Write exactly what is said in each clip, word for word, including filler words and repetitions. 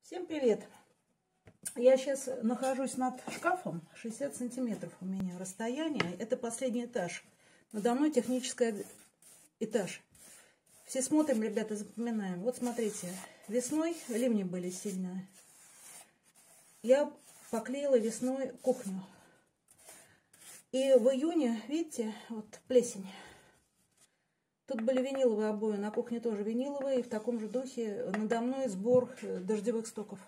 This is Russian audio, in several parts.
Всем привет! Я сейчас нахожусь над шкафом, шестьдесят сантиметров у меня расстояние. Это последний этаж. Надо мной технический этаж. Все смотрим, ребята, запоминаем. Вот смотрите, весной ливни были сильные. Я поклеила весной кухню. И в июне, видите, вот плесень. Тут были виниловые обои, на кухне тоже виниловые. И в таком же духе надо мной сбор дождевых стоков.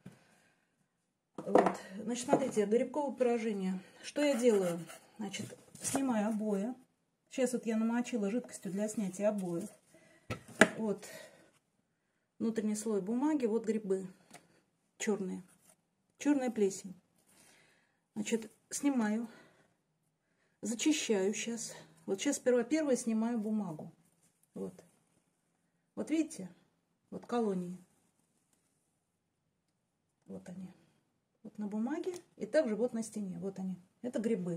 Вот. Значит, смотрите, грибковое поражение. Что я делаю? Значит, снимаю обои. Сейчас вот я намочила жидкостью для снятия обоев. Вот внутренний слой бумаги, вот грибы черные. Черная плесень. Значит, снимаю. Зачищаю сейчас. Вот сейчас сперва первое снимаю бумагу. Вот. Вот видите? Вот колонии. Вот они. Вот на бумаге. И также вот на стене. Вот они. Это грибы.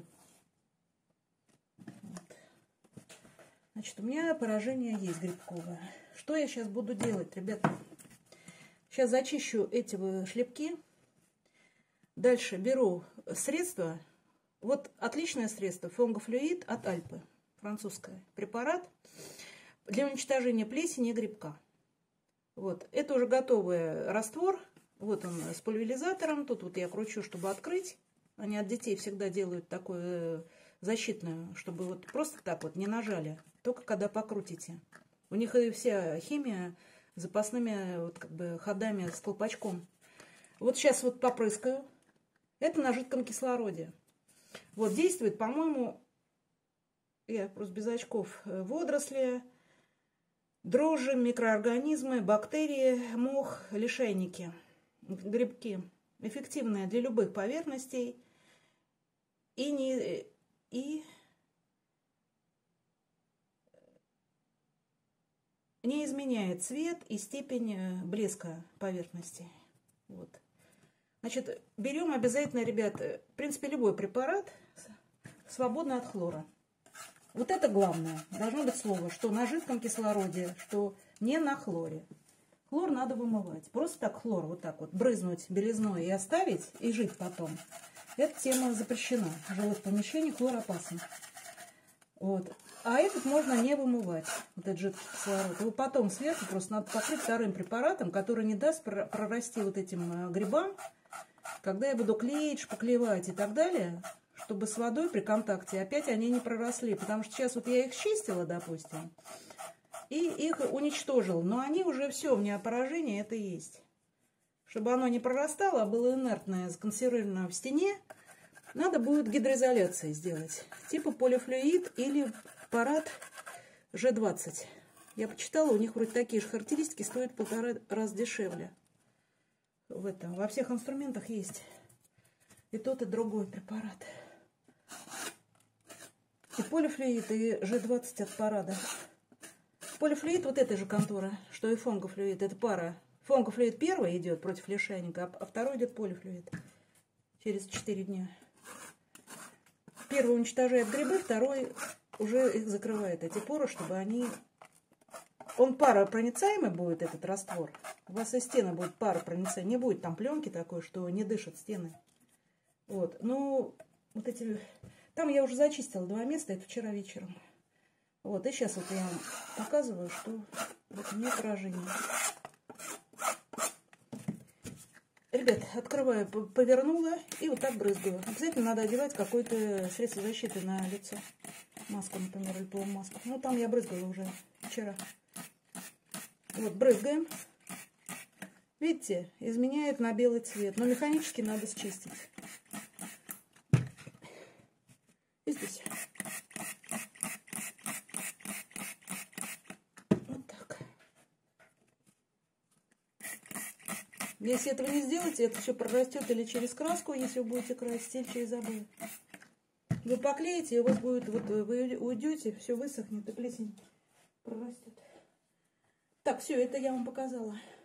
Вот. Значит, у меня поражение есть грибковое. Что я сейчас буду делать, ребята? Сейчас зачищу эти шлепки. Дальше беру средство. Вот отличное средство. Фунгофлюид от Альпы. Французское. Препарат для уничтожения плесени и грибка. Вот. Это уже готовый раствор. Вот он с пульверизатором. Тут вот я кручу, чтобы открыть. Они от детей всегда делают такое защитное, чтобы вот просто так вот не нажали. Только когда покрутите. У них и вся химия запасными вот как бы ходами с колпачком. Вот сейчас вот попрыскаю. Это на жидком кислороде. Вот действует, по-моему, я просто без очков, водоросли, дрожжи, микроорганизмы, бактерии, мох, лишайники, грибки. Эффективные для любых поверхностей и не, и не изменяет цвет и степень блеска поверхности. Вот. Значит, берем обязательно, ребят, в принципе, любой препарат, свободный от хлора. Вот это главное. Должно быть слово, что на жидком кислороде, что не на хлоре. Хлор надо вымывать. Просто так хлор вот так вот брызнуть белизной и оставить, и жить потом. Эта тема запрещена. В жилых помещениях хлор опасен. Вот. А этот можно не вымывать, вот этот жидкий кислород. Его потом сверху просто надо покрыть вторым препаратом, который не даст прорасти вот этим грибам, когда я буду клеить, шпаклевать и так далее, чтобы с водой при контакте опять они не проросли. Потому что сейчас вот я их чистила, допустим, и их уничтожила. Но они уже все, у меня поражение это есть. Чтобы оно не прорастало, а было инертное, законсервировано в стене, надо будет гидроизоляции сделать. Типа полифлюид или парад Ж двадцать. Я почитала, у них вроде такие же характеристики, стоят в полтора раза дешевле. В этом, во всех инструментах есть и тот, и другой препарат. И полифлюид, и Ж двадцать от парада. Полифлюид вот этой же конторы, что и фунгофлюид. Это пара. Фунгофлюид первый идет против лишайника, а второй идет полифлюид. Через четыре дня. Первый уничтожает грибы, второй уже их закрывает, эти поры, чтобы они... Он паропроницаемый будет, этот раствор. У вас и стены будут паропроницаемые. Не будет там пленки такой, что не дышат стены. Вот. Ну, вот эти... Там я уже зачистила два места, это вчера вечером. Вот. И сейчас вот я вам показываю, что вот у меня поражение. Ребят, открываю, повернула и вот так брызгаю. Обязательно надо одевать какое-то средство защиты на лицо. Маску, например, или полумаску. Ну, там я брызгала уже вчера. Вот, брызгаем. Видите, изменяет на белый цвет. Но механически надо счистить. И здесь. Вот так. Если этого не сделаете, это все прорастет или через краску, если вы будете красить, или через обои. Вы поклеите, и у вас будет, вот вы уйдете, все высохнет, и плесень прорастет. Так, все, это я вам показала.